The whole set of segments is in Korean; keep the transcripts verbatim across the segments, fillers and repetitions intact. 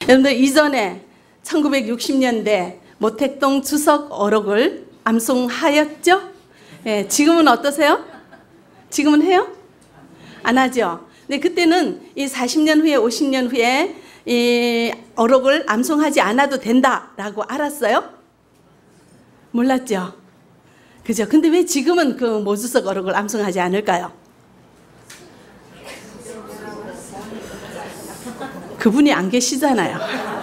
여러분들 이전에 천구백육십 년대 모택동 주석 어록을 암송하였죠? 예, 지금은 어떠세요? 지금은 해요? 안 하죠? 근데 그때는 이 사십 년 후에 오십 년 후에 이 어록을 암송하지 않아도 된다라고 알았어요? 몰랐죠? 그죠? 근데 왜 지금은 그 모주석 어록을 암송하지 않을까요? 그분이 안 계시잖아요.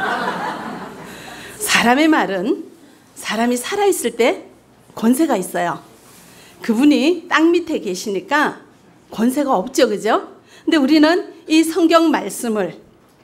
사람의 말은 사람이 살아있을 때 권세가 있어요. 그분이 땅 밑에 계시니까 권세가 없죠, 그죠? 근데 우리는 이 성경 말씀을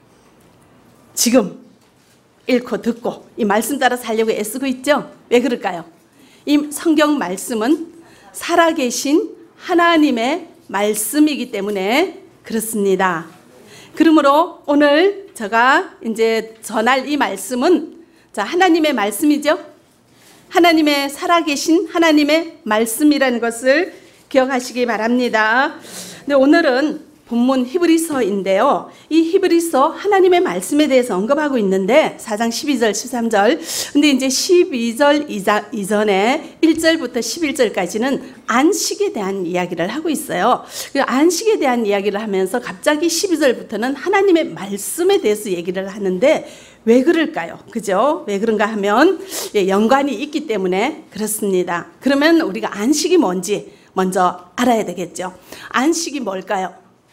지금 읽고 듣고 이 말씀 따라 살려고 애쓰고 있죠? 왜 그럴까요? 이 성경 말씀은 살아계신 하나님의 말씀이기 때문에 그렇습니다. 그러므로 오늘 제가 이제 전할 이 말씀은 자, 하나님의 말씀이죠? 하나님의 살아계신 하나님의 말씀이라는 것을 기억하시기 바랍니다. 근데 오늘은 본문 히브리서인데요. 이 히브리서 하나님의 말씀에 대해서 언급하고 있는데 사 장 십이 절 십삼 절. 근데 이제 십이 절 이전에 일 절부터 십일 절까지는 안식에 대한 이야기를 하고 있어요. 안식에 대한 이야기를 하면서 갑자기 십이 절부터는 하나님의 말씀에 대해서 얘기를 하는데 왜 그럴까요? 그죠? 왜 그런가 하면 연관이 있기 때문에 그렇습니다. 그러면 우리가 안식이 뭔지 먼저 알아야 되겠죠. 안식이 뭘까요?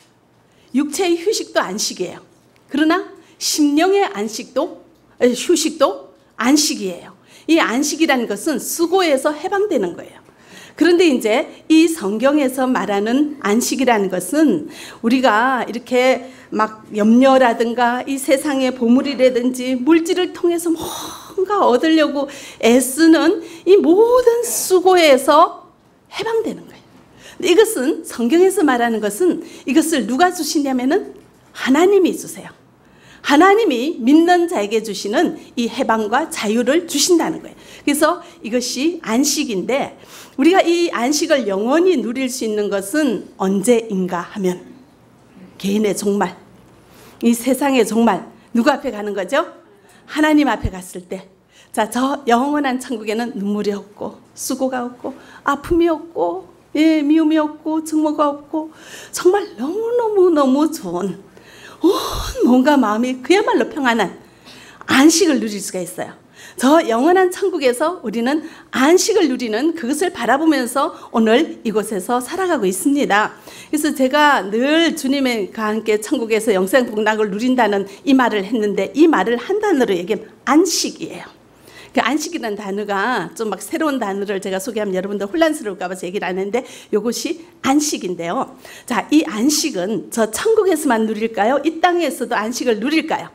육체의 휴식도 안식이에요. 그러나 심령의 안식도 휴식도 안식이에요. 이 안식이라는 것은 수고에서 해방되는 거예요. 그런데 이제 이 성경에서 말하는 안식이라는 것은 우리가 이렇게 막 염려라든가 이 세상의 보물이라든지 물질을 통해서 뭔가 얻으려고 애쓰는 이 모든 수고에서 해방되는 거예요. 이것은 성경에서 말하는 것은 이것을 누가 주시냐면은 하나님이 주세요. 하나님이 믿는 자에게 주시는 이 해방과 자유를 주신다는 거예요. 그래서 이것이 안식인데 우리가 이 안식을 영원히 누릴 수 있는 것은 언제인가 하면 개인의 종말, 이 세상의 종말, 누구 앞에 가는 거죠? 하나님 앞에 갔을 때 자, 저 영원한 천국에는 눈물이 없고 수고가 없고 아픔이 없고 예, 미움이 없고 증오가 없고 정말 너무너무너무 좋은 온 몸과 마음이 그야말로 평안한 안식을 누릴 수가 있어요. 저 영원한 천국에서 우리는 안식을 누리는 그것을 바라보면서 오늘 이곳에서 살아가고 있습니다. 그래서 제가 늘 주님과 함께 천국에서 영생복락을 누린다는 이 말을 했는데 이 말을 한 단어로 얘기하면 안식이에요. 그 안식이라는 단어가 좀 막 새로운 단어를 제가 소개하면 여러분들 혼란스러울까 봐서 얘기를 안 했는데 이것이 안식인데요. 자, 이 안식은 저 천국에서만 누릴까요? 이 땅에서도 안식을 누릴까요?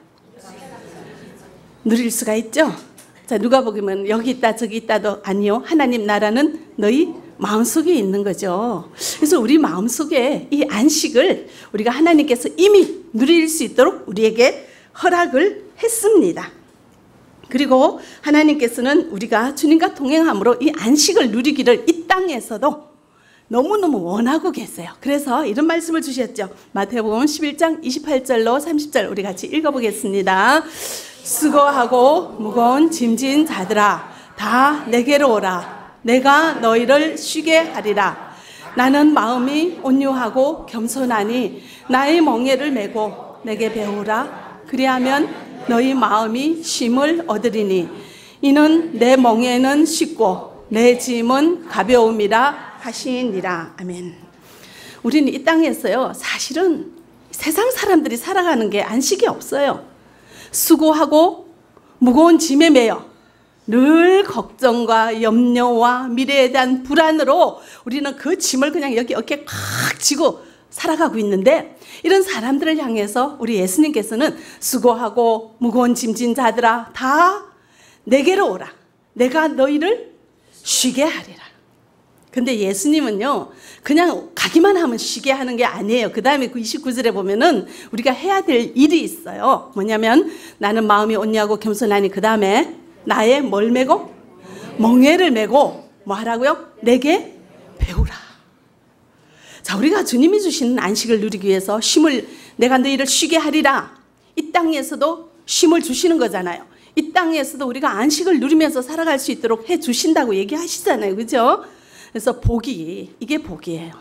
누릴 수가 있죠. 자, 누가 보면 여기 있다 저기 있다도 아니요. 하나님 나라는 너희 마음속에 있는 거죠. 그래서 우리 마음속에 이 안식을 우리가 하나님께서 이미 누릴 수 있도록 우리에게 허락을 했습니다. 그리고 하나님께서는 우리가 주님과 동행함으로 이 안식을 누리기를 이 땅에서도 너무너무 원하고 계세요. 그래서 이런 말씀을 주셨죠. 마태복음 십일 장 이십팔 절로 삼십 절 우리 같이 읽어보겠습니다. 수고하고 무거운 짐진 자들아 다 내게로 오라. 내가 너희를 쉬게 하리라. 나는 마음이 온유하고 겸손하니 나의 멍에를 메고 내게 배우라. 그리하면 너희 마음이 쉼을 얻으리니 이는 내 멍에는 쉽고 내 짐은 가벼움이라 하시니라. 아멘. 우리는 이 땅에서요 사실은 세상 사람들이 살아가는 게 안식이 없어요. 수고하고 무거운 짐에 매여 늘 걱정과 염려와 미래에 대한 불안으로 우리는 그 짐을 그냥 여기 어깨에 꽉 쥐고 살아가고 있는데 이런 사람들을 향해서 우리 예수님께서는 수고하고 무거운 짐진 자들아 다 내게로 오라. 내가 너희를 쉬게 하리라. 근데 예수님은요 그냥 가기만 하면 쉬게 하는 게 아니에요. 그 다음에 그 이십구 절에 보면은 우리가 해야 될 일이 있어요. 뭐냐면 나는 마음이 온유하고 겸손하니 그 다음에 나의 뭘 메고? 멍에를 메고 뭐 하라고요? 내게 배우라. 자, 우리가 주님이 주시는 안식을 누리기 위해서 쉼을 내가 너희를 쉬게 하리라. 이 땅에서도 쉼을 주시는 거잖아요. 이 땅에서도 우리가 안식을 누리면서 살아갈 수 있도록 해주신다고 얘기하시잖아요. 그죠? 그래서 복이, 이게 복이에요.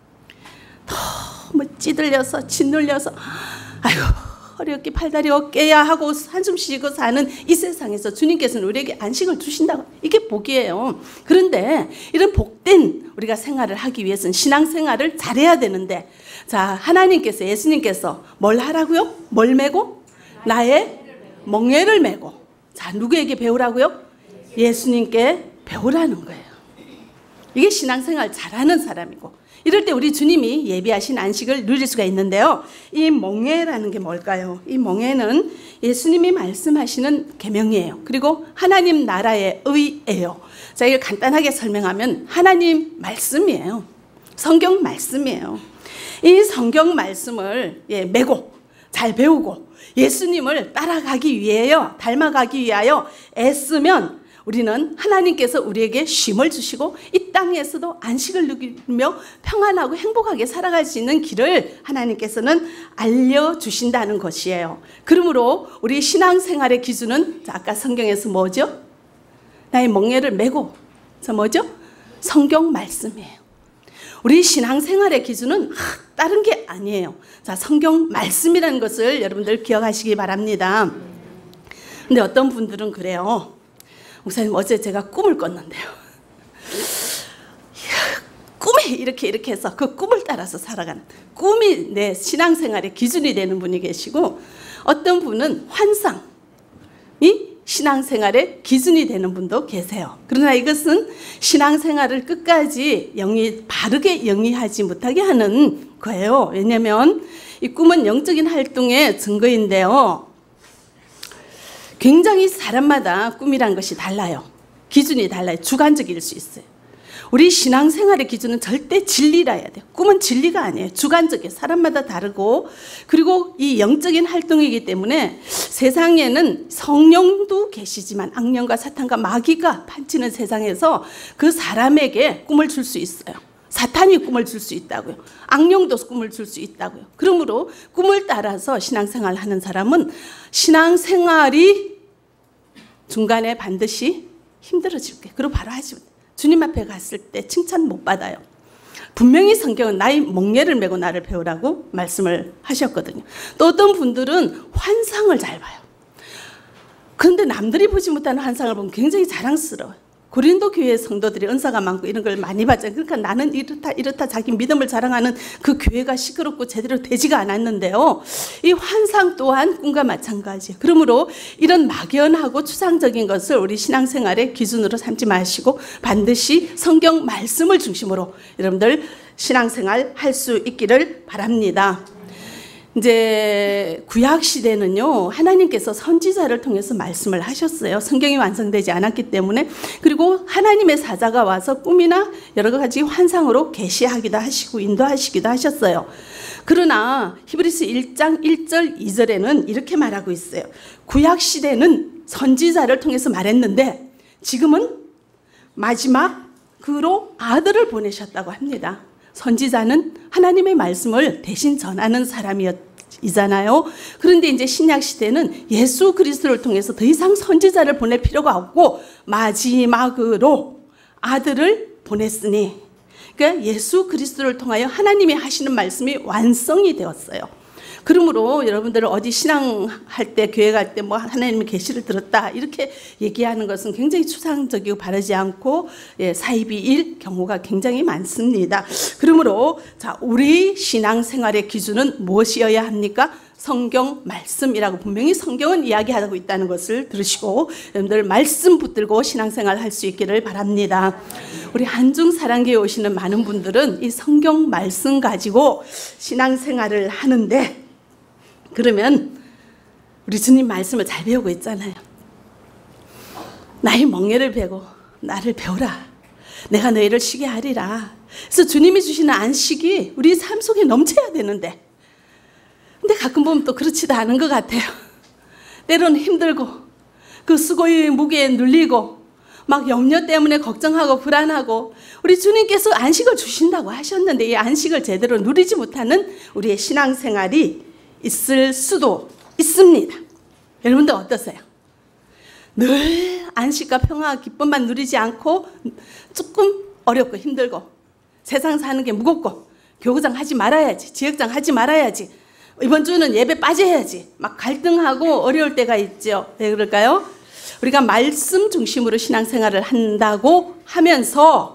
너무 찌들려서 짓눌려서 아이고 허리 어깨 팔다리 어깨야 하고 한숨 쉬고 사는 이 세상에서 주님께서는 우리에게 안식을 주신다고, 이게 복이에요. 그런데 이런 복된 우리가 생활을 하기 위해서는 신앙생활을 잘해야 되는데, 자, 하나님께서, 예수님께서 뭘 하라고요? 뭘 메고? 나의 멍에를 메고. 자, 누구에게 배우라고요? 예수님께 배우라는 거예요. 이게 신앙생활 잘하는 사람이고, 이럴 때 우리 주님이 예비하신 안식을 누릴 수가 있는데요. 이 멍에라는 게 뭘까요? 이 멍에는 예수님이 말씀하시는 계명이에요. 그리고 하나님 나라의 의예요. 자, 이걸 간단하게 설명하면 하나님 말씀이에요. 성경 말씀이에요. 이 성경 말씀을 예, 메고 잘 배우고 예수님을 따라가기 위해요, 닮아가기 위하여 애쓰면 우리는 하나님께서 우리에게 쉼을 주시고 이 땅에서도 안식을 누리며 평안하고 행복하게 살아갈 수 있는 길을 하나님께서는 알려주신다는 것이에요. 그러므로 우리 신앙생활의 기준은 아까 성경에서 뭐죠? 나의 멍에를 메고, 저 뭐죠? 성경 말씀이에요. 우리 신앙생활의 기준은 다른 게 아니에요. 자, 성경 말씀이라는 것을 여러분들 기억하시기 바랍니다. 근데 어떤 분들은 그래요. 목사님, 어제 제가 꿈을 꿨는데요. 꿈에 이렇게 이렇게 해서 그 꿈을 따라서 살아가는, 꿈이 내 신앙생활의 기준이 되는 분이 계시고, 어떤 분은 환상이 신앙생활의 기준이 되는 분도 계세요. 그러나 이것은 신앙생활을 끝까지 영위, 바르게 영위하지 못하게 하는 거예요. 왜냐하면 이 꿈은 영적인 활동의 증거인데요. 굉장히 사람마다 꿈이란 것이 달라요. 기준이 달라요. 주관적일 수 있어요. 우리 신앙생활의 기준은 절대 진리라 해야 돼요. 꿈은 진리가 아니에요. 주관적이에요. 사람마다 다르고, 그리고 이 영적인 활동이기 때문에 세상에는 성령도 계시지만 악령과 사탄과 마귀가 판치는 세상에서 그 사람에게 꿈을 줄 수 있어요. 사탄이 꿈을 줄 수 있다고요. 악령도 꿈을 줄 수 있다고요. 그러므로 꿈을 따라서 신앙생활을 하는 사람은 신앙생활이 중간에 반드시 힘들어질 거예요. 그리고 바로 하지 못해요. 주님 앞에 갔을 때 칭찬 못 받아요. 분명히 성경은 나의 멍에를 메고 나를 배우라고 말씀을 하셨거든요. 또 어떤 분들은 환상을 잘 봐요. 그런데 남들이 보지 못하는 환상을 보면 굉장히 자랑스러워요. 고린도 교회 성도들이 은사가 많고 이런 걸 많이 봤잖아요. 그러니까 나는 이렇다 이렇다 자기 믿음을 자랑하는 그 교회가 시끄럽고 제대로 되지가 않았는데요. 이 환상 또한 꿈과 마찬가지예요. 그러므로 이런 막연하고 추상적인 것을 우리 신앙생활의 기준으로 삼지 마시고 반드시 성경 말씀을 중심으로 여러분들 신앙생활 할 수 있기를 바랍니다. 이제 구약 시대는요, 하나님께서 선지자를 통해서 말씀을 하셨어요. 성경이 완성되지 않았기 때문에. 그리고 하나님의 사자가 와서 꿈이나 여러 가지 환상으로 계시하기도 하시고 인도하시기도 하셨어요. 그러나 히브리서 일 장 일 절 이 절에는 이렇게 말하고 있어요. 구약 시대는 선지자를 통해서 말했는데 지금은 마지막으로 아들을 보내셨다고 합니다. 선지자는 하나님의 말씀을 대신 전하는 사람이잖아요. 그런데 이제 신약 시대는 예수 그리스도를 통해서 더 이상 선지자를 보낼 필요가 없고 마지막으로 아들을 보냈으니, 그러니까 예수 그리스도를 통하여 하나님이 하시는 말씀이 완성이 되었어요. 그러므로 여러분들 어디 신앙할 때 교회 갈 때 뭐 하나님의 계시를 들었다 이렇게 얘기하는 것은 굉장히 추상적이고 바르지 않고 예, 사이비일 경우가 굉장히 많습니다. 그러므로 자, 우리 신앙생활의 기준은 무엇이어야 합니까? 성경 말씀이라고 분명히 성경은 이야기하고 있다는 것을 들으시고 여러분들 말씀 붙들고 신앙생활 할 수 있기를 바랍니다. 우리 한중사랑교회 오시는 많은 분들은 이 성경 말씀 가지고 신앙생활을 하는데, 그러면 우리 주님 말씀을 잘 배우고 있잖아요. 나의 멍에를 베고 나를 배우라. 내가 너희를 쉬게 하리라. 그래서 주님이 주시는 안식이 우리 삶 속에 넘쳐야 되는데, 근데 가끔 보면 또 그렇지도 않은 것 같아요. 때로는 힘들고 그 수고의 무게에 눌리고 막 염려 때문에 걱정하고 불안하고, 우리 주님께서 안식을 주신다고 하셨는데 이 안식을 제대로 누리지 못하는 우리의 신앙생활이 있을 수도 있습니다. 여러분들 어떠세요? 늘 안식과 평화와 기쁨만 누리지 않고 조금 어렵고 힘들고 세상 사는 게 무겁고 교구장 하지 말아야지, 지역장 하지 말아야지, 이번 주는 예배 빠져야지 막 갈등하고 어려울 때가 있죠. 왜 그럴까요? 우리가 말씀 중심으로 신앙생활을 한다고 하면서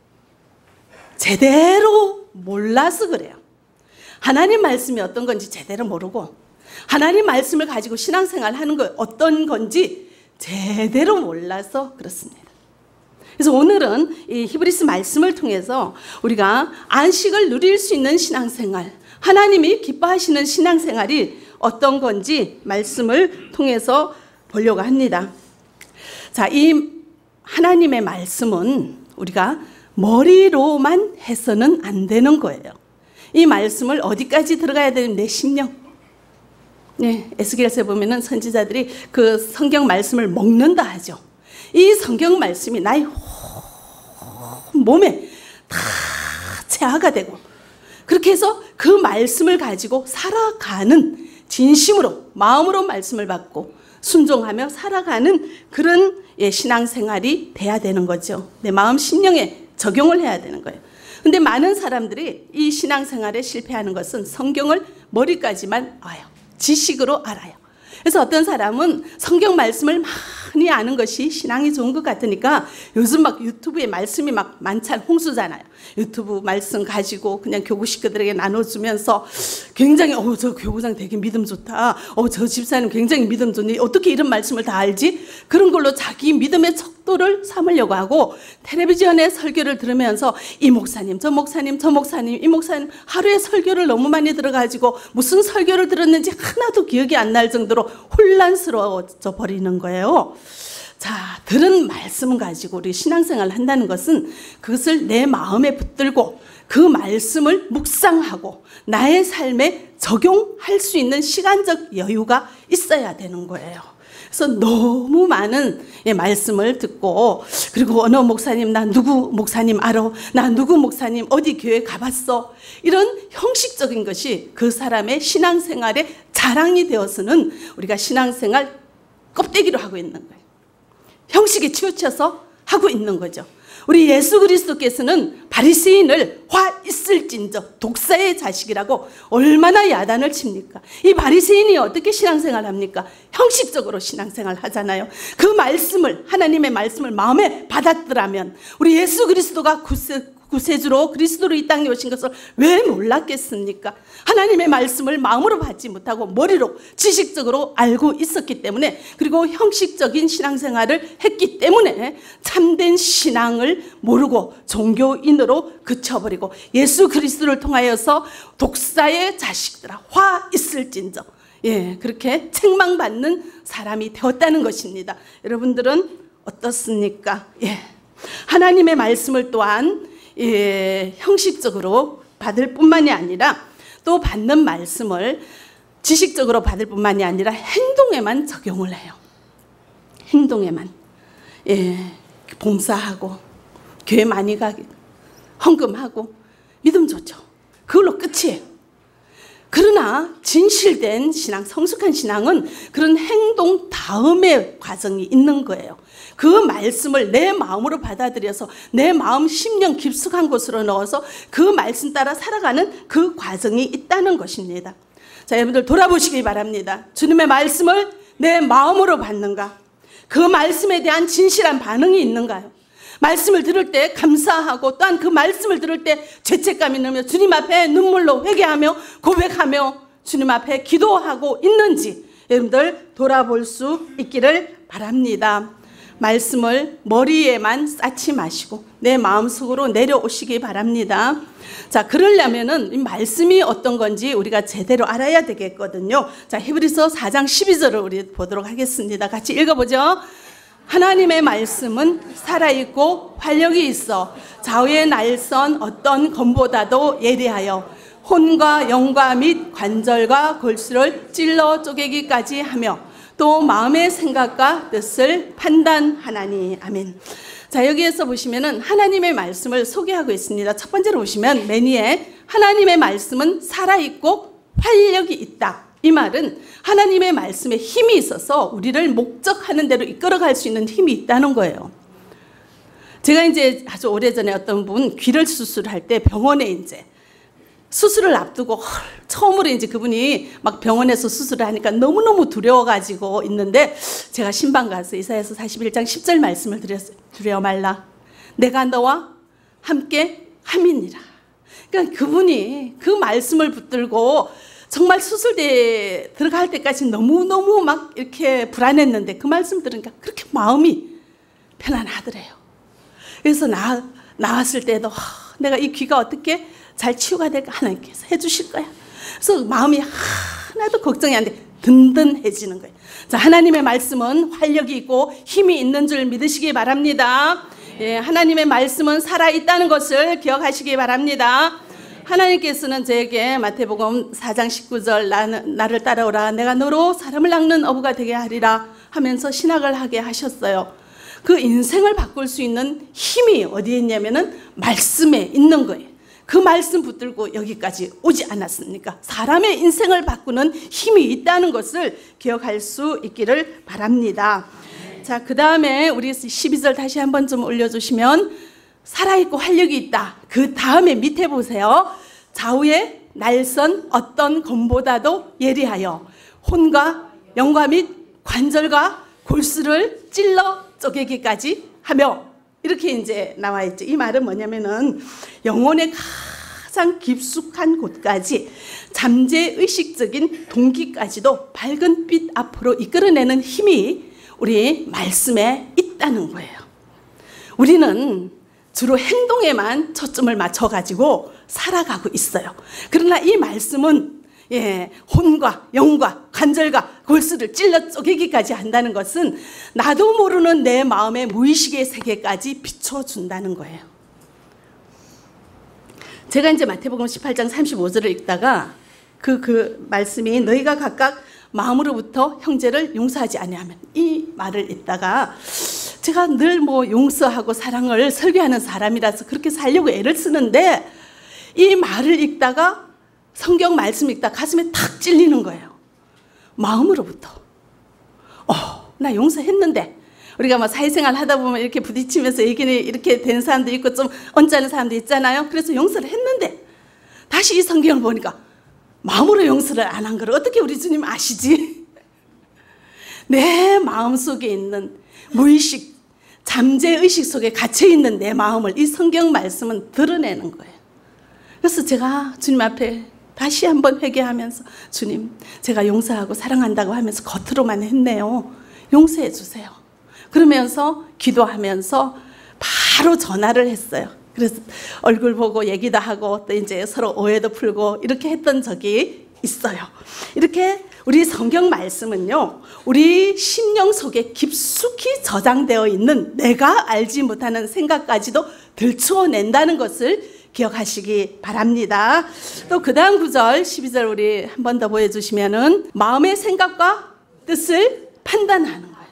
제대로 몰라서 그래요. 하나님 말씀이 어떤 건지 제대로 모르고 하나님 말씀을 가지고 신앙생활 하는 거 어떤 건지 제대로 몰라서 그렇습니다. 그래서 오늘은 이 히브리서 말씀을 통해서 우리가 안식을 누릴 수 있는 신앙생활, 하나님이 기뻐하시는 신앙생활이 어떤 건지 말씀을 통해서 보려고 합니다. 자, 이 하나님의 말씀은 우리가 머리로만 해서는 안 되는 거예요. 이 말씀을 어디까지 들어가야 되는 내 심령. 네, 에스겔서에 보면은 선지자들이 그 성경 말씀을 먹는다 하죠. 이 성경 말씀이 나의 몸에 다 체화가 되고 그렇게 해서 그 말씀을 가지고 살아가는 진심으로 마음으로 말씀을 받고 순종하며 살아가는 그런 예, 신앙생활이 돼야 되는 거죠. 내 마음 심령에 적용을 해야 되는 거예요. 근데 많은 사람들이 이 신앙생활에 실패하는 것은 성경을 머리까지만 알아요. 지식으로 알아요. 그래서 어떤 사람은 성경 말씀을 많이 아는 것이 신앙이 좋은 것 같으니까 요즘 막 유튜브에 말씀이 막 만찬 홍수잖아요. 유튜브 말씀 가지고 그냥 교구 식구들에게 나눠주면서 굉장히 어, 저 교구장 되게 믿음 좋다. 어, 저 집사님 굉장히 믿음 좋니? 어떻게 이런 말씀을 다 알지? 그런 걸로 자기 믿음의 척도를 삼으려고 하고 텔레비전에 설교를 들으면서 이 목사님, 저 목사님, 저 목사님, 이 목사님 하루에 설교를 너무 많이 들어가지고 무슨 설교를 들었는지 하나도 기억이 안 날 정도로 혼란스러워져 버리는 거예요. 자, 들은 말씀 가지고 우리 신앙생활을 한다는 것은 그것을 내 마음에 붙들고 그 말씀을 묵상하고 나의 삶에 적용할 수 있는 시간적 여유가 있어야 되는 거예요. 그래서 너무 많은 말씀을 듣고 그리고 어느 목사님 나 누구 목사님 알아? 나 누구 목사님 어디 교회 가봤어? 이런 형식적인 것이 그 사람의 신앙생활의 자랑이 되어서는 우리가 신앙생활 껍데기로 하고 있는 거예요. 형식에 치우쳐서 하고 있는 거죠. 우리 예수 그리스도께서는 바리새인을 화 있을진저 독사의 자식이라고 얼마나 야단을 칩니까? 이 바리새인이 어떻게 신앙생활 합니까? 형식적으로 신앙생활 하잖아요. 그 말씀을 하나님의 말씀을 마음에 받았더라면 우리 예수 그리스도가 구세, 구세주로 그리스도로 이 땅에 오신 것을 왜 몰랐겠습니까? 하나님의 말씀을 마음으로 받지 못하고 머리로 지식적으로 알고 있었기 때문에 그리고 형식적인 신앙생활을 했기 때문에 참된 신앙을 모르고 종교인으로 그쳐버리고 예수 그리스도를 통하여서 독사의 자식들아 화 있을진저 예, 그렇게 책망받는 사람이 되었다는 것입니다. 여러분들은 어떻습니까? 예, 하나님의 말씀을 또한 예, 형식적으로 받을 뿐만이 아니라 또 받는 말씀을 지식적으로 받을 뿐만이 아니라 행동에만 적용을 해요. 행동에만. 예, 봉사하고 교회 많이 가기 헌금하고 믿음 좋죠. 그걸로 끝이에요. 그러나 진실된 신앙, 성숙한 신앙은 그런 행동 다음의 과정이 있는 거예요. 그 말씀을 내 마음으로 받아들여서 내 마음 심령 깊숙한 곳으로 넣어서 그 말씀 따라 살아가는 그 과정이 있다는 것입니다. 자, 여러분들 돌아보시기 바랍니다. 주님의 말씀을 내 마음으로 받는가? 그 말씀에 대한 진실한 반응이 있는가요? 말씀을 들을 때 감사하고 또한 그 말씀을 들을 때 죄책감이 나며 주님 앞에 눈물로 회개하며 고백하며 주님 앞에 기도하고 있는지 여러분들 돌아볼 수 있기를 바랍니다. 말씀을 머리에만 쌓지 마시고 내 마음속으로 내려오시기 바랍니다. 자, 그러려면은 이 말씀이 어떤 건지 우리가 제대로 알아야 되겠거든요. 자, 히브리서 사 장 십이 절을 우리 보도록 하겠습니다. 같이 읽어보죠. 하나님의 말씀은 살아있고 활력이 있어 좌우의 날선 어떤 검보다도 예리하여 혼과 영과 및 관절과 골수를 찔러 쪼개기까지 하며 또 마음의 생각과 뜻을 판단하나니. 아멘. 자, 여기에서 보시면은 하나님의 말씀을 소개하고 있습니다. 첫 번째로 보시면 맨 위에 하나님의 말씀은 살아있고 활력이 있다. 이 말은 하나님의 말씀에 힘이 있어서 우리를 목적하는 대로 이끌어갈 수 있는 힘이 있다는 거예요. 제가 이제 아주 오래전에 어떤 분 귀를 수술할 때 병원에 이제 수술을 앞두고 헐, 처음으로 이제 그분이 막 병원에서 수술을 하니까 너무너무 두려워가지고 있는데 제가 신방 가서 이사야서 사십일 장 십 절 말씀을 드렸어요. 두려워 말라. 내가 너와 함께 함이니라. 그러니까 그분이 그 말씀을 붙들고 정말 수술대에 들어갈 때까지 너무너무 막 이렇게 불안했는데 그 말씀 들으니까 그렇게 마음이 편안하더래요. 그래서 나, 나왔을 때도 하, 내가 이 귀가 어떻게 잘 치유가 될까 하나님께서 해주실 거야. 그래서 마음이 하나도 걱정이 안 돼. 든든해지는 거예요. 자, 하나님의 말씀은 활력이 있고 힘이 있는 줄 믿으시기 바랍니다. 예, 하나님의 말씀은 살아있다는 것을 기억하시기 바랍니다. 하나님께서는 저에게 마태복음 사 장 십구 절 나는, 나를 따라오라 내가 너로 사람을 낚는 어부가 되게 하리라 하면서 신학을 하게 하셨어요. 그 인생을 바꿀 수 있는 힘이 어디에 있냐면은 말씀에 있는 거예요. 그 말씀 붙들고 여기까지 오지 않았습니까? 사람의 인생을 바꾸는 힘이 있다는 것을 기억할 수 있기를 바랍니다. 자, 그 다음에 우리 십이 절 다시 한번 좀 올려주시면 살아있고 활력이 있다. 그 다음에 밑에 보세요. 좌우의 날선 어떤 검보다도 예리하여 혼과 영과 및 관절과 골수를 찔러 쪼개기까지 하며 이렇게 이제 나와 있죠. 이 말은 뭐냐면은 영혼의 가장 깊숙한 곳까지 잠재의식적인 동기까지도 밝은 빛 앞으로 이끌어내는 힘이 우리 말씀에 있다는 거예요. 우리는 주로 행동에만 초점을 맞춰가지고 살아가고 있어요. 그러나 이 말씀은 예, 혼과 영과 관절과 골수를 찔러 쪼개기까지 한다는 것은 나도 모르는 내 마음의 무의식의 세계까지 비춰준다는 거예요. 제가 이제 마태복음 십팔 장 삼십오 절을 읽다가 그, 그 말씀이 너희가 각각 마음으로부터 형제를 용서하지 아니하면 이 말을 읽다가 제가 늘 뭐 용서하고 사랑을 설교하는 사람이라서 그렇게 살려고 애를 쓰는데 이 말을 읽다가 성경 말씀 읽다 가슴에 탁 찔리는 거예요. 마음으로부터. 어, 나 용서했는데. 우리가 뭐 사회생활 하다 보면 이렇게 부딪히면서 얘기는 이렇게 된 사람도 있고 좀 언짢은 사람도 있잖아요. 그래서 용서를 했는데 다시 이 성경을 보니까 마음으로 용서를 안 한 걸 어떻게 우리 주님 아시지? 내 마음속에 있는 무의식, 잠재의식 속에 갇혀있는 내 마음을 이 성경 말씀은 드러내는 거예요. 그래서 제가 주님 앞에 다시 한번 회개하면서 주님 제가 용서하고 사랑한다고 하면서 겉으로만 했네요. 용서해 주세요. 그러면서 기도하면서 바로 전화를 했어요. 그래서 얼굴 보고 얘기도 하고 또 이제 서로 오해도 풀고 이렇게 했던 적이 있어요. 이렇게 우리 성경 말씀은요, 우리 심령 속에 깊숙이 저장되어 있는 내가 알지 못하는 생각까지도 들추어낸다는 것을 기억하시기 바랍니다. 또 그 다음 구절 십이 절 우리 한 번 더 보여주시면은 마음의 생각과 뜻을 판단하는 거예요.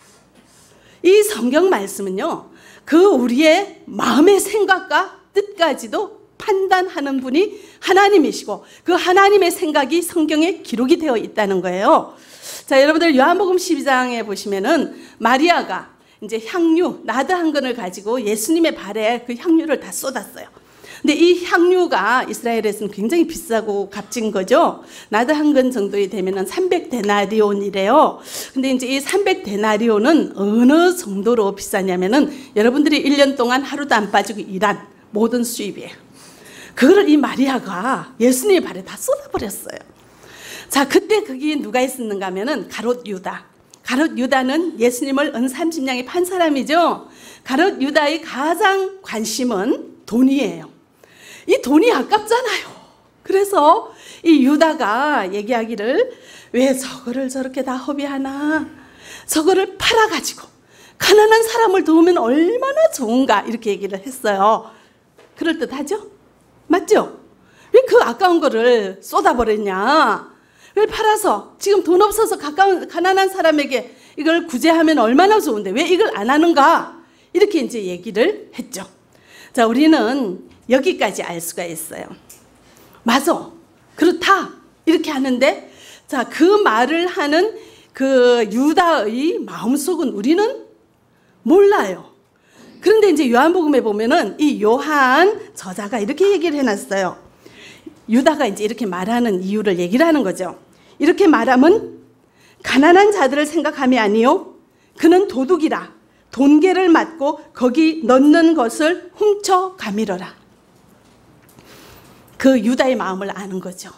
이 성경 말씀은요, 그 우리의 마음의 생각과 뜻까지도 판단하는 분이 하나님이시고 그 하나님의 생각이 성경에 기록이 되어 있다는 거예요. 자, 여러분들 요한복음 십이 장에 보시면은 마리아가 이제 향유 나드 한 근을 가지고 예수님의 발에 그 향유를 다 쏟았어요. 근데 이 향유가 이스라엘에서는 굉장히 비싸고 값진 거죠. 나드 한 근 정도이 되면은 삼백 데나리온이래요. 근데 이제 이 삼백 데나리온은 어느 정도로 비싸냐면은 여러분들이 일 년 동안 하루도 안 빠지고 일한 모든 수입이에요. 그거를 이 마리아가 예수님의 발에 다 쏟아버렸어요. 자, 그때 거기 누가 있었는가 하면은 가롯 유다. 가롯 유다는 예수님을 은삼십 냥에 판 사람이죠. 가롯 유다의 가장 관심은 돈이에요. 이 돈이 아깝잖아요. 그래서 이 유다가 얘기하기를 왜 저거를 저렇게 다 허비하나, 저거를 팔아가지고 가난한 사람을 도우면 얼마나 좋은가, 이렇게 얘기를 했어요. 그럴듯하죠? 맞죠? 왜 그 아까운 거를 쏟아버렸냐, 왜 팔아서 지금 돈 없어서 가까운 가난한 사람에게 이걸 구제하면 얼마나 좋은데 왜 이걸 안 하는가, 이렇게 이제 얘기를 했죠. 자, 우리는 여기까지 알 수가 있어요. 맞아, 그렇다, 이렇게 하는데 자, 그 말을 하는 그 유다의 마음속은 우리는 몰라요. 그런데 이제 요한복음에 보면은 이 요한 저자가 이렇게 얘기를 해놨어요. 유다가 이제 이렇게 말하는 이유를 얘기를 하는 거죠. 이렇게 말함은 가난한 자들을 생각함이 아니요 그는 도둑이라 돈계를 맞고 거기 넣는 것을 훔쳐 가미러라. 그 유다의 마음을 아는 거죠.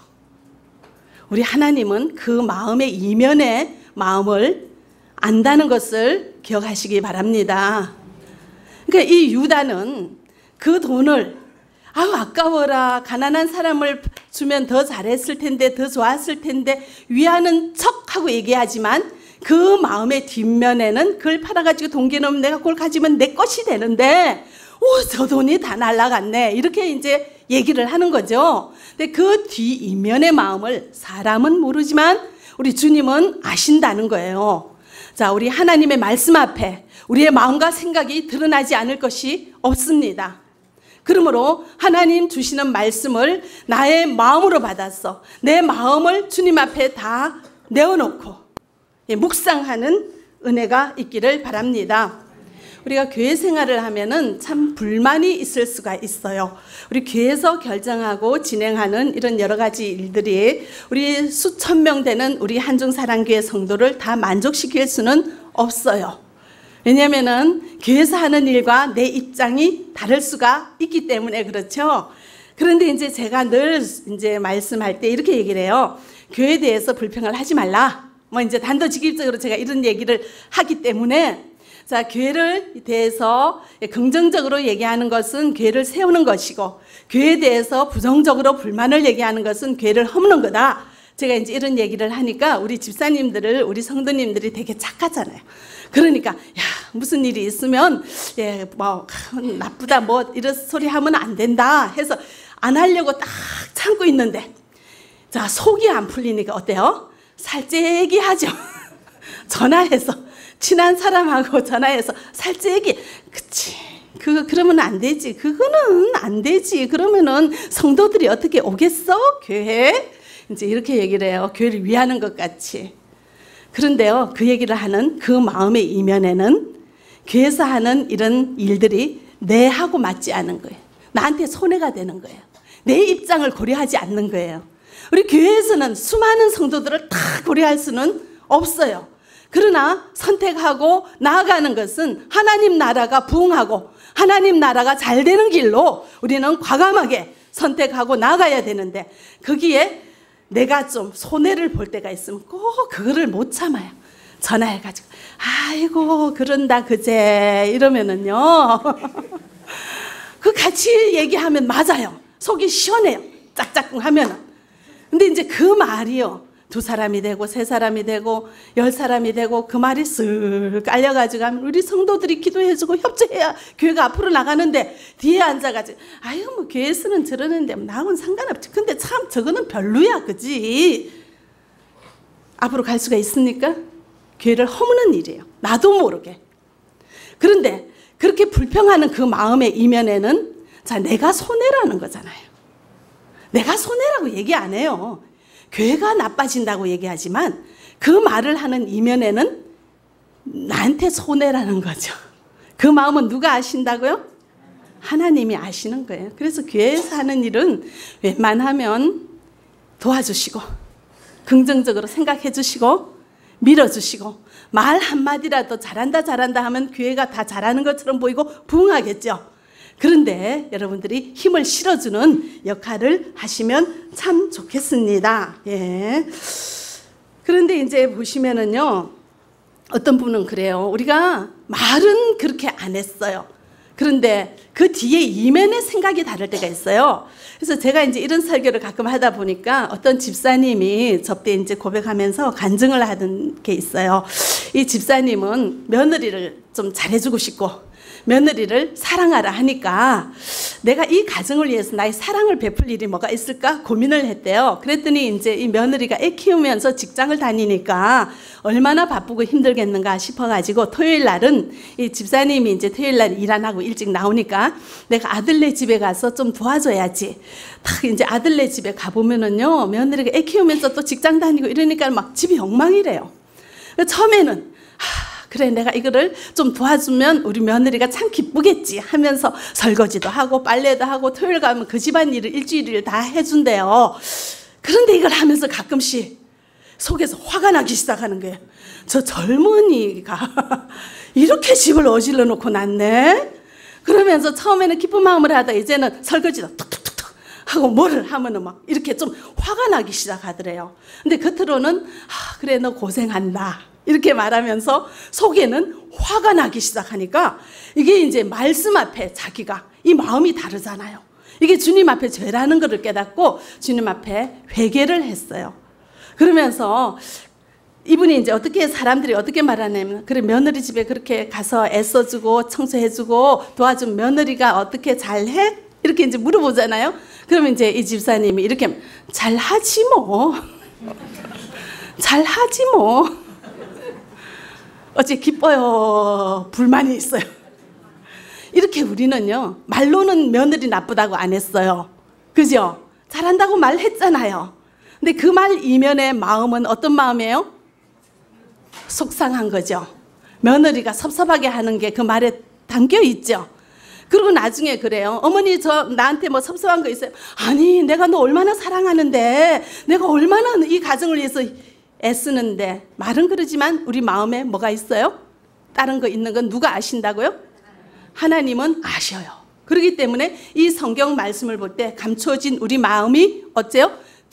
우리 하나님은 그 마음의 이면의 마음을 안다는 것을 기억하시기 바랍니다. 그러니까 이 유다는 그 돈을 아우 아까워라, 가난한 사람을 주면 더 잘했을 텐데, 더 좋았을 텐데 위하는 척하고 얘기하지만 그 마음의 뒷면에는 그걸 팔아가지고 돈게 넣으면 내가 그걸 가지면 내 것이 되는데 오, 저 돈이 다 날아갔네, 이렇게 이제 얘기를 하는 거죠. 근데 그 뒷면의 마음을 사람은 모르지만 우리 주님은 아신다는 거예요. 자, 우리 하나님의 말씀 앞에 우리의 마음과 생각이 드러나지 않을 것이 없습니다. 그러므로 하나님 주시는 말씀을 나의 마음으로 받았어. 내 마음을 주님 앞에 다 내어놓고 묵상하는 은혜가 있기를 바랍니다. 우리가 교회 생활을 하면은 참 불만이 있을 수가 있어요. 우리 교회에서 결정하고 진행하는 이런 여러 가지 일들이 우리 수천 명 되는 우리 한중사랑교회 성도를 다 만족시킬 수는 없어요. 왜냐하면은 교회에서 하는 일과 내 입장이 다를 수가 있기 때문에 그렇죠. 그런데 이제 제가 늘 이제 말씀할 때 이렇게 얘기를 해요. 교회에 대해서 불평을 하지 말라. 뭐 이제 단도직입적으로 제가 이런 얘기를 하기 때문에, 자, 교회를 대해서 긍정적으로 얘기하는 것은 교회를 세우는 것이고, 교회에 대해서 부정적으로 불만을 얘기하는 것은 교회를 허무는 거다. 제가 이제 이런 얘기를 하니까 우리 집사님들을, 우리 성도님들이 되게 착하잖아요. 그러니까 야, 무슨 일이 있으면 예, 뭐 나쁘다 뭐 이런 소리 하면 안 된다 해서 안 하려고 딱 참고 있는데, 자, 속이 안 풀리니까 어때요? 살찌기 하죠. 전화해서 친한 사람하고 전화해서 살찌기, 그치, 그거 그러면 안 되지, 그거는 안 되지, 그러면은 성도들이 어떻게 오겠어 교회? 이제 이렇게 얘기를 해요. 교회를 위하는 것 같이. 그런데요, 그 얘기를 하는 그 마음의 이면에는 교회에서 하는 이런 일들이 내하고 맞지 않은 거예요. 나한테 손해가 되는 거예요. 내 입장을 고려하지 않는 거예요. 우리 교회에서는 수많은 성도들을 다 고려할 수는 없어요. 그러나 선택하고 나아가는 것은 하나님 나라가 부흥하고 하나님 나라가 잘 되는 길로 우리는 과감하게 선택하고 나가야 되는데, 거기에 내가 좀 손해를 볼 때가 있으면 꼭 그거를 못 참아요. 전화해가지고 아이고 그런다 그제 이러면은요 그 같이 얘기하면 맞아요. 속이 시원해요. 짝짝꿍 하면은. 근데 이제 그 말이요, 두 사람이 되고 세 사람이 되고 열 사람이 되고 그 말이 쓱 깔려가지고 하면 우리 성도들이 기도해주고 협조해야 교회가 앞으로 나가는데, 뒤에 앉아가지고 아유 뭐 교회에서는 저러는데 나하고는 상관없지, 근데 참 저거는 별로야, 그지? 앞으로 갈 수가 있습니까? 교회를 허무는 일이에요. 나도 모르게. 그런데 그렇게 불평하는 그 마음의 이면에는, 자, 내가 손해라는 거잖아요. 내가 손해라고 얘기 안 해요. 교회가 나빠진다고 얘기하지만 그 말을 하는 이면에는 나한테 손해라는 거죠. 그 마음은 누가 아신다고요? 하나님이 아시는 거예요. 그래서 교회에서 하는 일은 웬만하면 도와주시고 긍정적으로 생각해 주시고 밀어주시고, 말 한마디라도 잘한다 잘한다 하면 교회가 다 잘하는 것처럼 보이고 부흥하겠죠. 그런데 여러분들이 힘을 실어주는 역할을 하시면 참 좋겠습니다. 예. 그런데 이제 보시면은요, 어떤 분은 그래요. 우리가 말은 그렇게 안 했어요. 그런데 그 뒤에 이면의 생각이 다를 때가 있어요. 그래서 제가 이제 이런 설교를 가끔 하다 보니까 어떤 집사님이 저때 이제 고백하면서 간증을 하는 게 있어요. 이 집사님은 며느리를 좀 잘해주고 싶고 며느리를 사랑하라 하니까 내가 이 가정을 위해서 나의 사랑을 베풀 일이 뭐가 있을까 고민을 했대요. 그랬더니 이제 이 며느리가 애 키우면서 직장을 다니니까 얼마나 바쁘고 힘들겠는가 싶어가지고 토요일 날은 이 집사님이 이제 토요일 날 일 안 하고 일찍 나오니까 내가 아들네 집에 가서 좀 도와줘야지. 딱 이제 아들네 집에 가보면은요, 며느리가 애 키우면서 또 직장 다니고 이러니까 막 집이 엉망이래요. 처음에는 하, 그래 내가 이거를 좀 도와주면 우리 며느리가 참 기쁘겠지 하면서 설거지도 하고 빨래도 하고 토요일 가면 그 집안일을 일주일을 다 해준대요. 그런데 이걸 하면서 가끔씩 속에서 화가 나기 시작하는 거예요. 저 젊은이가 이렇게 집을 어질러 놓고 났네. 그러면서 처음에는 기쁜 마음을 하다 이제는 설거지도 툭툭툭툭 하고 뭐를 하면은 막 이렇게 좀 화가 나기 시작하더래요. 근데 겉으로는 아, 그래 너 고생한다 이렇게 말하면서 속에는 화가 나기 시작하니까 이게 이제 말씀 앞에 자기가 이 마음이 다르잖아요. 이게 주님 앞에 죄라는 것을 깨닫고 주님 앞에 회개를 했어요. 그러면서 이분이 이제 어떻게 사람들이 어떻게 말하냐면 그래 며느리 집에 그렇게 가서 애써주고 청소해주고 도와준 며느리가 어떻게 잘해? 이렇게 이제 물어보잖아요. 그러면 이제 이 집사님이 이렇게 잘하지 뭐. 잘하지 뭐. 어째 기뻐요? 불만이 있어요? 이렇게 우리는요, 말로는 며느리 나쁘다고 안 했어요. 그죠? 잘한다고 말했잖아요. 근데 그 말 이면의 마음은 어떤 마음이에요? 속상한 거죠. 며느리가 섭섭하게 하는 게 그 말에 담겨 있죠. 그리고 나중에 그래요. 어머니 저 나한테 뭐 섭섭한 거 있어요? 아니 내가 너 얼마나 사랑하는데 내가 얼마나 이 가정을 위해서 애쓰는데. 말은 그러지만 우리 마음에 뭐가 있어요? 다른 거 있는 건 누가 아신다고요? 하나님은 아셔요. 그렇기 때문에 이 성경 말씀을 볼 때 감춰진 우리 마음이 어째요?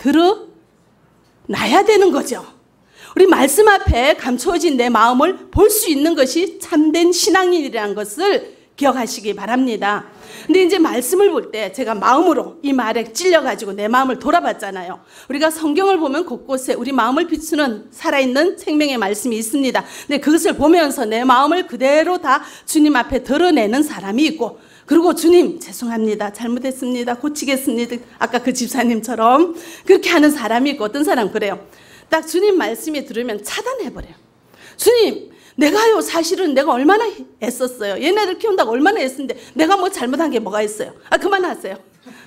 드러나야 되는 거죠. 우리 말씀 앞에 감춰진 내 마음을 볼 수 있는 것이 참된 신앙인이라는 것을 기억하시기 바랍니다. 근데 이제 말씀을 볼 때 제가 마음으로 이 말에 찔려가지고 내 마음을 돌아봤잖아요. 우리가 성경을 보면 곳곳에 우리 마음을 비추는 살아있는 생명의 말씀이 있습니다. 근데 그것을 보면서 내 마음을 그대로 다 주님 앞에 드러내는 사람이 있고, 그리고 주님 죄송합니다, 잘못했습니다, 고치겠습니다, 아까 그 집사님처럼 그렇게 하는 사람이 있고, 어떤 사람 그래요. 딱 주님 말씀이 들으면 차단해버려요. 주님 내가요 사실은 내가 얼마나 애썼어요. 얘네들 키운다고 얼마나 애썼는데 내가 뭐 잘못한 게 뭐가 있어요. 아 그만하세요.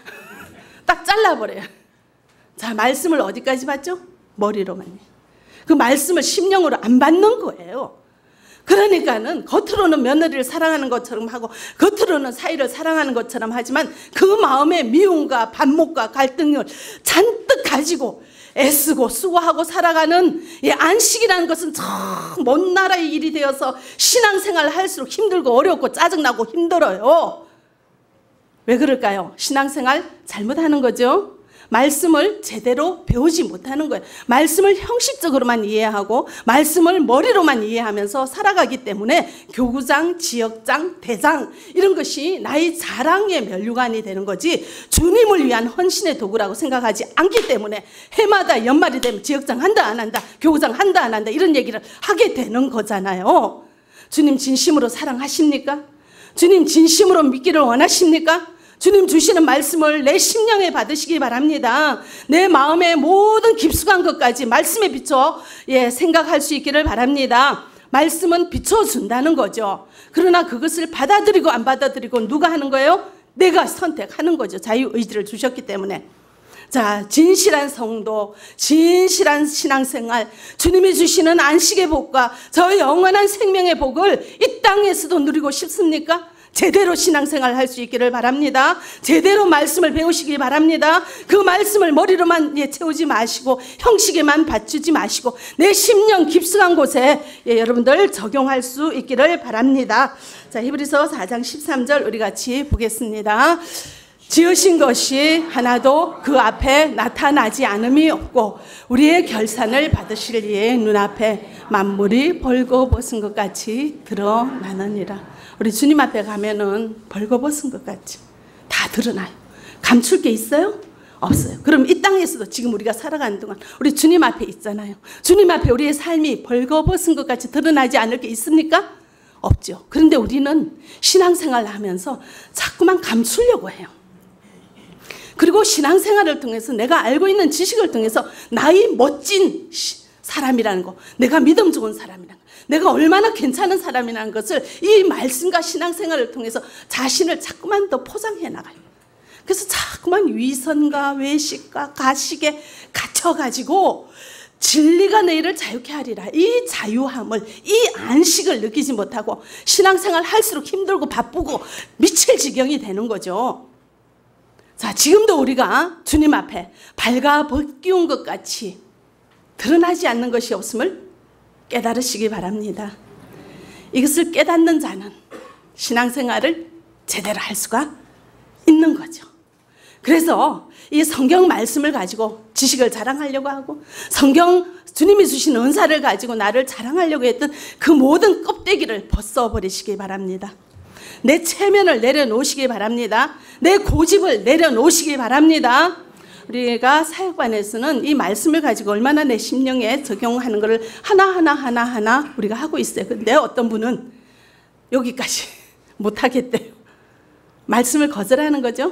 딱 잘라버려요. 자, 말씀을 어디까지 받죠? 머리로만요. 그 말씀을 심령으로 안 받는 거예요. 그러니까는 겉으로는 며느리를 사랑하는 것처럼 하고 겉으로는 사위를 사랑하는 것처럼 하지만 그 마음에 미움과 반목과 갈등을 잔뜩 가지고 애쓰고 수고하고 살아가는 이 안식이라는 것은 참 먼 나라의 일이 되어서 신앙생활을 할수록 힘들고 어렵고 짜증나고 힘들어요. 왜 그럴까요? 신앙생활 잘못하는 거죠. 말씀을 제대로 배우지 못하는 거예요. 말씀을 형식적으로만 이해하고 말씀을 머리로만 이해하면서 살아가기 때문에 교구장, 지역장, 대장 이런 것이 나의 자랑의 면류관이 되는 거지 주님을 위한 헌신의 도구라고 생각하지 않기 때문에 해마다 연말이 되면 지역장 한다 안 한다, 교구장 한다 안 한다 이런 얘기를 하게 되는 거잖아요. 주님 진심으로 사랑하십니까? 주님 진심으로 믿기를 원하십니까? 주님 주시는 말씀을 내 심령에 받으시기 바랍니다. 내 마음의 모든 깊숙한 것까지 말씀에 비춰 예, 생각할 수 있기를 바랍니다. 말씀은 비춰준다는 거죠. 그러나 그것을 받아들이고 안 받아들이고 누가 하는 거예요? 내가 선택하는 거죠. 자유의지를 주셨기 때문에. 자, 진실한 성도, 진실한 신앙생활, 주님이 주시는 안식의 복과 저 영원한 생명의 복을 이 땅에서도 누리고 싶습니까? 제대로 신앙생활 할 수 있기를 바랍니다. 제대로 말씀을 배우시기 바랍니다. 그 말씀을 머리로만 예, 채우지 마시고 형식에만 받치지 마시고 내 심령 깊숙한 곳에 예, 여러분들 적용할 수 있기를 바랍니다. 자, 히브리서 사 장 십삼 절 우리 같이 보겠습니다. 지으신 것이 하나도 그 앞에 나타나지 않음이 없고 우리의 결산을 받으실 이의 눈앞에 만물이 벌거벗은 것 같이 드러나느니라. 우리 주님 앞에 가면은 벌거벗은 것 같이 다 드러나요. 감출 게 있어요? 없어요. 그럼 이 땅에서도 지금 우리가 살아가는 동안 우리 주님 앞에 있잖아요. 주님 앞에 우리의 삶이 벌거벗은 것 같이 드러나지 않을 게 있습니까? 없죠. 그런데 우리는 신앙생활을 하면서 자꾸만 감추려고 해요. 그리고 신앙생활을 통해서 내가 알고 있는 지식을 통해서 나의 멋진 사람이라는 거, 내가 믿음 좋은 사람이라는 거, 내가 얼마나 괜찮은 사람이라는 것을 이 말씀과 신앙생활을 통해서 자신을 자꾸만 더 포장해 나가요. 그래서 자꾸만 위선과 외식과 가식에 갇혀가지고 진리가 너희를 자유케 하리라. 이 자유함을, 이 안식을 느끼지 못하고 신앙생활 할수록 힘들고 바쁘고 미칠 지경이 되는 거죠. 자, 지금도 우리가 주님 앞에 발가 벗기운 것 같이 드러나지 않는 것이 없음을 깨달으시기 바랍니다. 이것을 깨닫는 자는 신앙생활을 제대로 할 수가 있는 거죠. 그래서 이 성경 말씀을 가지고 지식을 자랑하려고 하고 성경 주님이 주신 은사를 가지고 나를 자랑하려고 했던 그 모든 껍데기를 벗어버리시기 바랍니다. 내 체면을 내려놓으시기 바랍니다. 내 고집을 내려놓으시기 바랍니다. 우리가 사역반에서는 이 말씀을 가지고 얼마나 내 심령에 적용하는 것을 하나하나 하나하나 우리가 하고 있어요. 근데 어떤 분은 여기까지 못하겠대요. 말씀을 거절하는 거죠.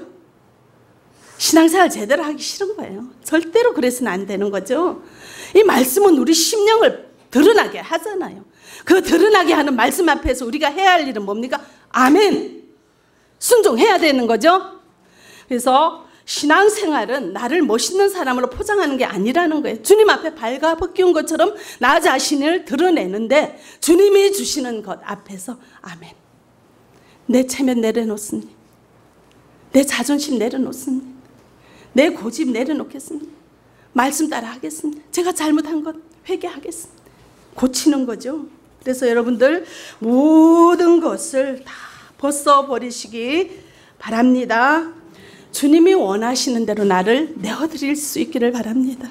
신앙생활 제대로 하기 싫은 거예요. 절대로 그래서는 안 되는 거죠. 이 말씀은 우리 심령을 드러나게 하잖아요. 그 드러나게 하는 말씀 앞에서 우리가 해야 할 일은 뭡니까? 아멘. 순종해야 되는 거죠. 그래서 신앙생활은 나를 멋있는 사람으로 포장하는 게 아니라는 거예요. 주님 앞에 발가 벗기운 것처럼 나 자신을 드러내는데 주님이 주시는 것 앞에서 아멘. 내 체면 내려놓습니다. 내 자존심 내려놓습니다. 내 고집 내려놓겠습니다. 말씀 따라 하겠습니다. 제가 잘못한 것 회개하겠습니다. 고치는 거죠. 그래서 여러분들 모든 것을 다 벗어버리시기 바랍니다. 주님이 원하시는 대로 나를 내어드릴 수 있기를 바랍니다.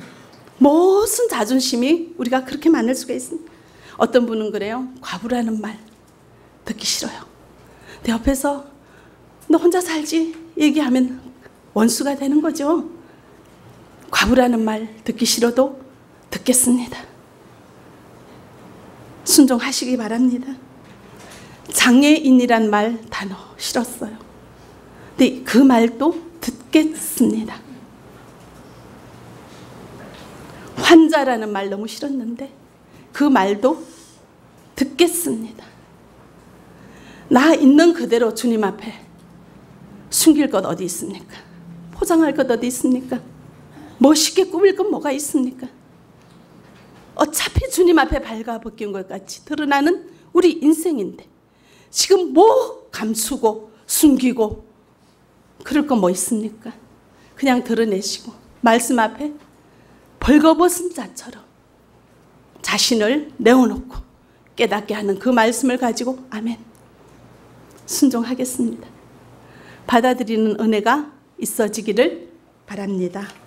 무슨 자존심이 우리가 그렇게 많을 수가 있습니다. 어떤 분은 그래요. 과부라는 말 듣기 싫어요. 내 옆에서 너 혼자 살지 얘기하면 원수가 되는 거죠. 과부라는 말 듣기 싫어도 듣겠습니다. 순종하시기 바랍니다. 장애인이란 말 단어 싫었어요. 근데 그 말도 듣겠습니다. 환자라는 말 너무 싫었는데 그 말도 듣겠습니다. 나 있는 그대로 주님 앞에 숨길 것 어디 있습니까? 포장할 것 어디 있습니까? 멋있게 꾸밀 것 뭐가 있습니까? 어차피 주님 앞에 발가 벗긴 것 같이 드러나는 우리 인생인데 지금 뭐 감추고 숨기고 그럴 거 뭐 있습니까? 그냥 드러내시고 말씀 앞에 벌거벗은 자처럼 자신을 내어놓고 깨닫게 하는 그 말씀을 가지고 아멘. 순종하겠습니다. 받아들이는 은혜가 있어지기를 바랍니다.